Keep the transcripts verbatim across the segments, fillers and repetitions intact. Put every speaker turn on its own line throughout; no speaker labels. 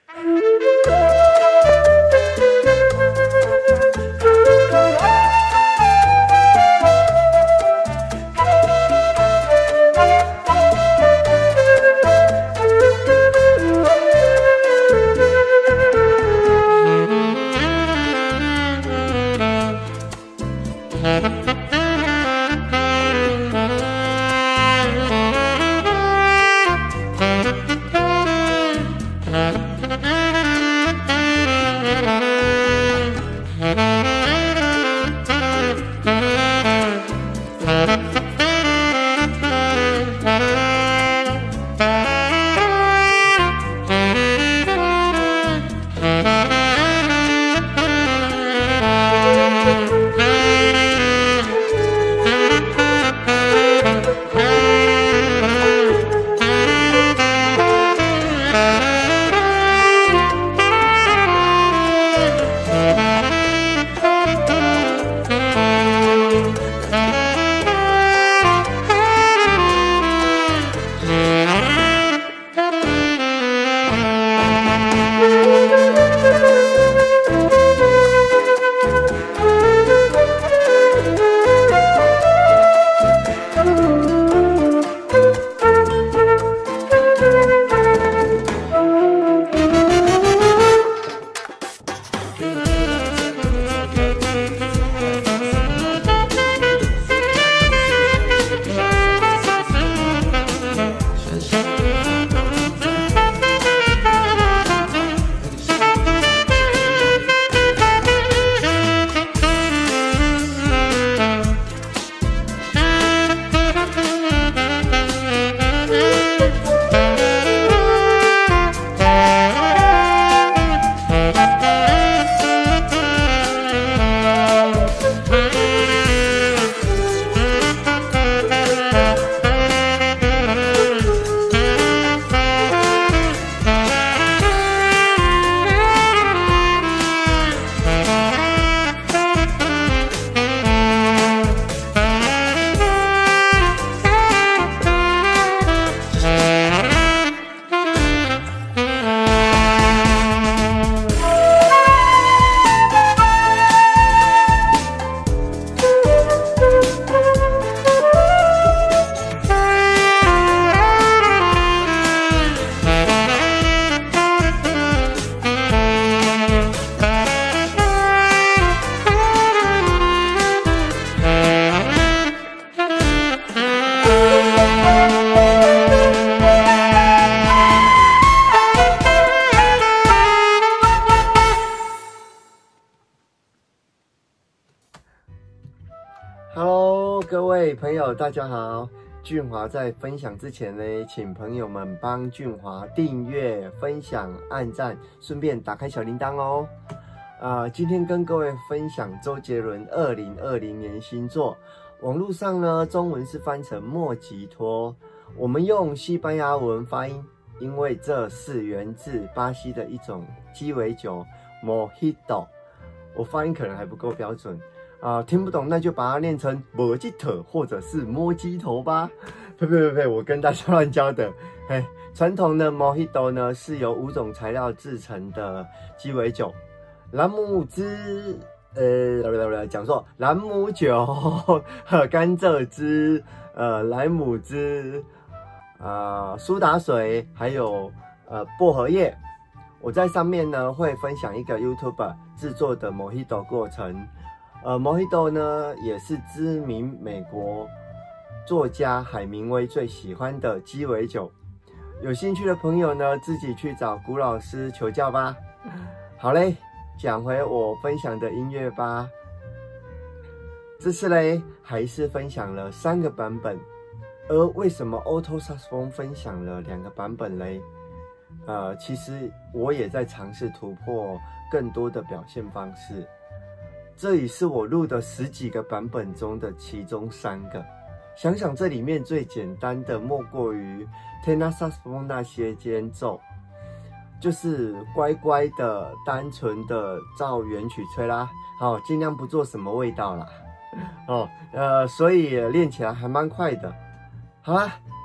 Hello， 各位朋友，大家好。俊华在分享之前呢，请朋友们帮俊华订阅、分享、按赞，顺便打开小铃铛哦。啊、呃，今天跟各位分享周杰伦二零二零年新作，网络上呢中文是翻成莫吉托，我们用西班牙文发音，因为这是源自巴西的一种鸡尾酒 Mojito， 我发音可能还不够标准。啊、呃，听不懂那就把它念成摩吉头或者是摸鸡头吧。呸呸呸呸，我跟大家乱教的。嘿，传统的 Mojito 呢是由五种材料制成的鸡尾酒，朗姆汁，呃，讲错，朗姆酒、甘蔗汁、呃，莱姆汁、呃，苏打水，还有呃薄荷叶。我在上面呢会分享一个 YouTuber 制作的 Mojito 过程。呃 ，Mojito 呢也是知名美国作家海明威最喜欢的鸡尾酒。有兴趣的朋友呢，自己去找古老师求教吧。好嘞，讲回我分享的音乐吧。这次嘞，还是分享了三个版本。而为什么 Alto Saxophone 分享了两个版本嘞？呃，其实我也在尝试突破更多的表现方式。这里是我录的十几个版本中的其中三个。想想这里面最简单的，莫过于 Tenor Saxophone 那些间奏，就是乖乖的、单纯的照原曲吹啦。好，尽量不做什么味道啦。哦，呃，所以练起来还蛮快的。好啦，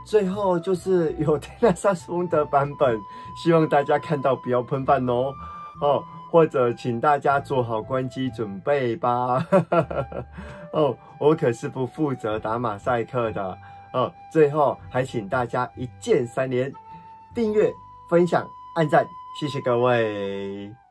最后就是有天拉萨松的版本，希望大家看到不要喷饭哦，哦，或者请大家做好关机准备吧。哦，我可是不负责打马赛克的哦。最后还请大家一键三连，订阅、分享、按赞，谢谢各位。